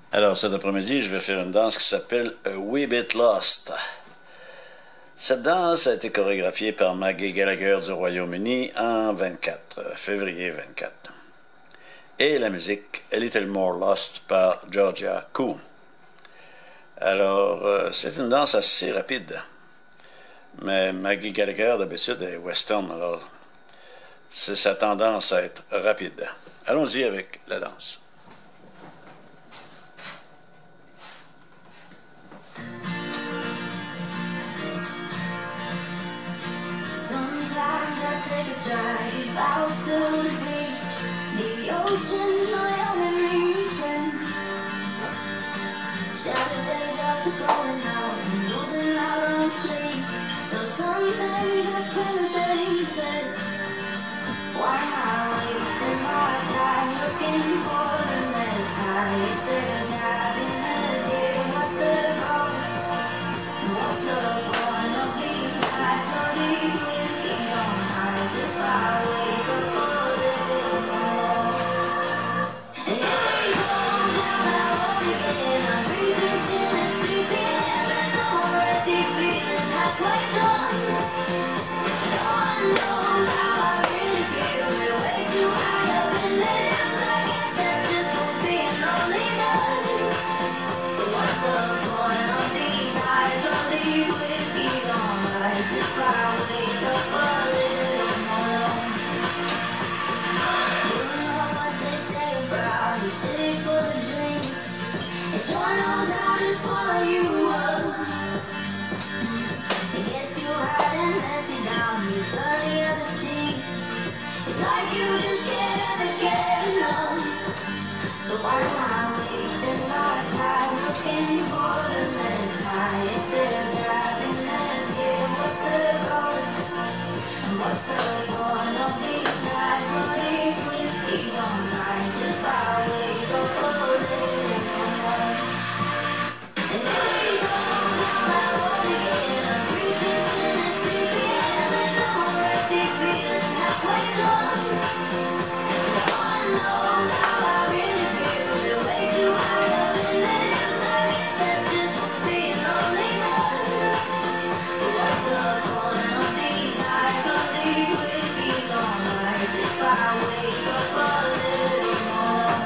Alors cet après-midi, je vais faire une danse qui s'appelle A Wee Bit Lost. Cette danse a été chorégraphiée par Maggie Gallagher du Royaume-Uni en février 24. Et la musique A Little More Lost par Georgia Koo. Alors, c'est une danse assez rapide. Mais Maggie Gallagher, d'habitude, est western, alors c'est sa tendance à être rapide. Allons-y avec la danse. Sometimes I take a drive out to the beach. The ocean's my only friend. Saturdays are for going out and losing out on sleep. So some days I spend the day in bed. Why am I wasting my time looking for the next high? If there's happiness here, what's the cost? What's the point of these nights or these whiskeys on ice if I wake up a little more? Here we go, down that road again. I'm breathing in at 3 p.m. and I'm already feeling halfway drunk. No one knows how I really feel. We're way too high up in the hills. I guess that's just for being lonely nuts. But what's the point of these nights or these whiskeys on ice if I wake up a little more? You know what they say about the city full of dreams. It sure knows how to swallow you up. It gets you high and lets you down. You turn the other cheek. It's like you just can't ever get enough. So why am I wasting my time looking for the next high? If there's happiness here, what's the cost? And what's the point of these nights or these whiskeys on ice if I wake up a little more? And here we go, down that road again. I'm breathing in at 3 p.m. and I'm already feeling halfway drunk. No one knows how I really feel. We're way too high up in the hills. I guess that's just for being lonely nuts. But what's the point of these nights or these whiskeys on ice if I wake up a little more?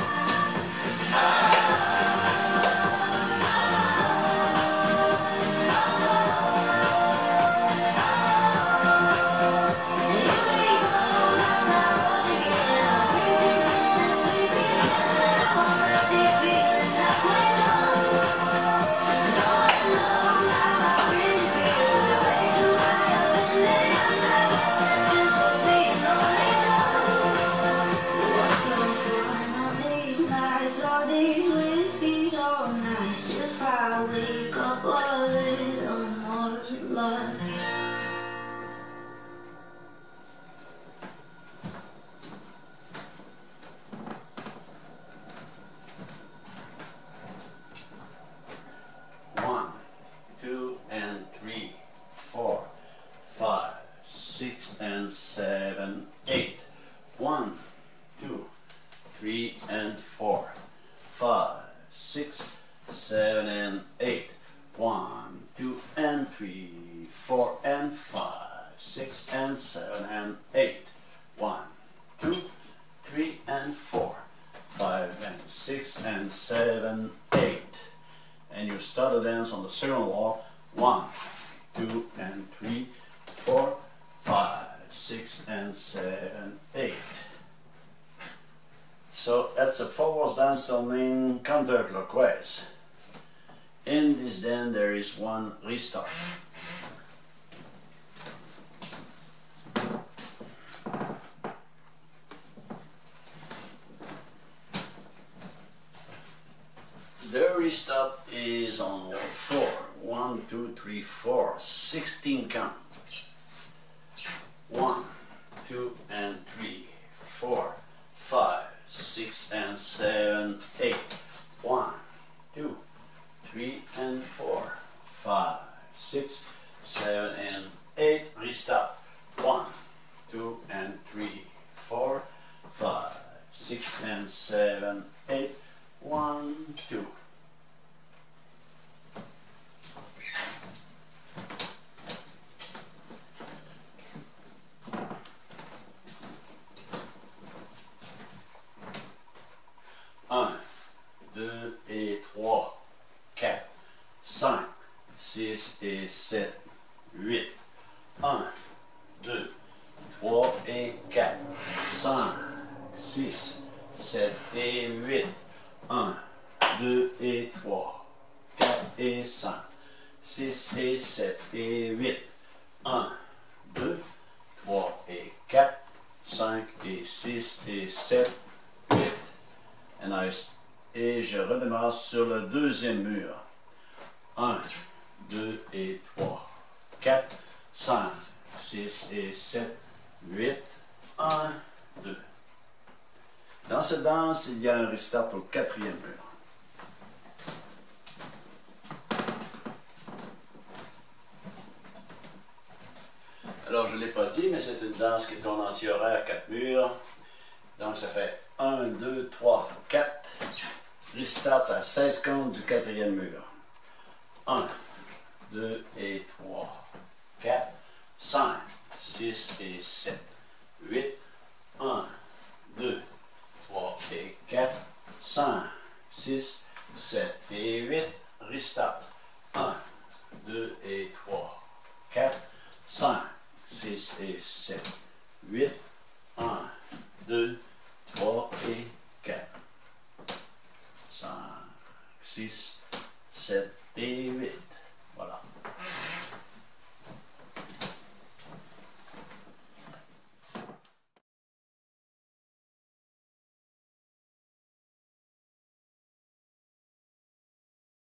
Wake up a little more lost. One, two, and 3, 4, 5, 6, and 7, 8. 1, 2, 3, and 4, 5, 6, 7, and 8. 1, 2, and 3, 4, and 5, 6, and 7, and 8. 1, 2, 3, and 4, 5, and 6, and 7, 8. And you start the dance on the second wall. 1, 2, and 3, 4, 5, 6, and 7, 8. So that's a forward dance turning counterclockwise. In this dance there is one restart. The restart is on wall 4. 1, 2, 3, 4, 16 count. 1, 2, and 3, 4, 5, 6, and 7, 8. 1, 2, 3, and 4, 5, 6, 7, and 8. Restart. 1, 2, and 3, 4, 5, 6, and 7, 8. 1, 2. Un, 2 et 3, 4, 5, 6 et 7, 8. 1, 2, 3 et 4, 5, 6, 7 et 8. 1, 2 et 3, 4 et 5, 6 et 7 et 8. 1, 2, 3 et 4, 5 et 6 et 7, 8. Et je redémarre sur le deuxième mur. 1, 2 et 3, 4, 5, 6 et 7, 8, 1, 2. Dans cette danse, il y a un restart au quatrième mur. Alors, je ne l'ai pas dit, mais c'est une danse qui tourne anti-horaire, 4 murs. Donc, ça fait 1, 2, 3, 4. Restart à 16 comptes du quatrième mur. 1, 2 et 3, 4, 5, 6 et 7, 8, 1, 2, 3 et 4, 5, 6, 7 et 8, restart. 1, 2 et 3, 4, 5, 6 et 7, 8, 1, 2, 3 et 4, 5, 6,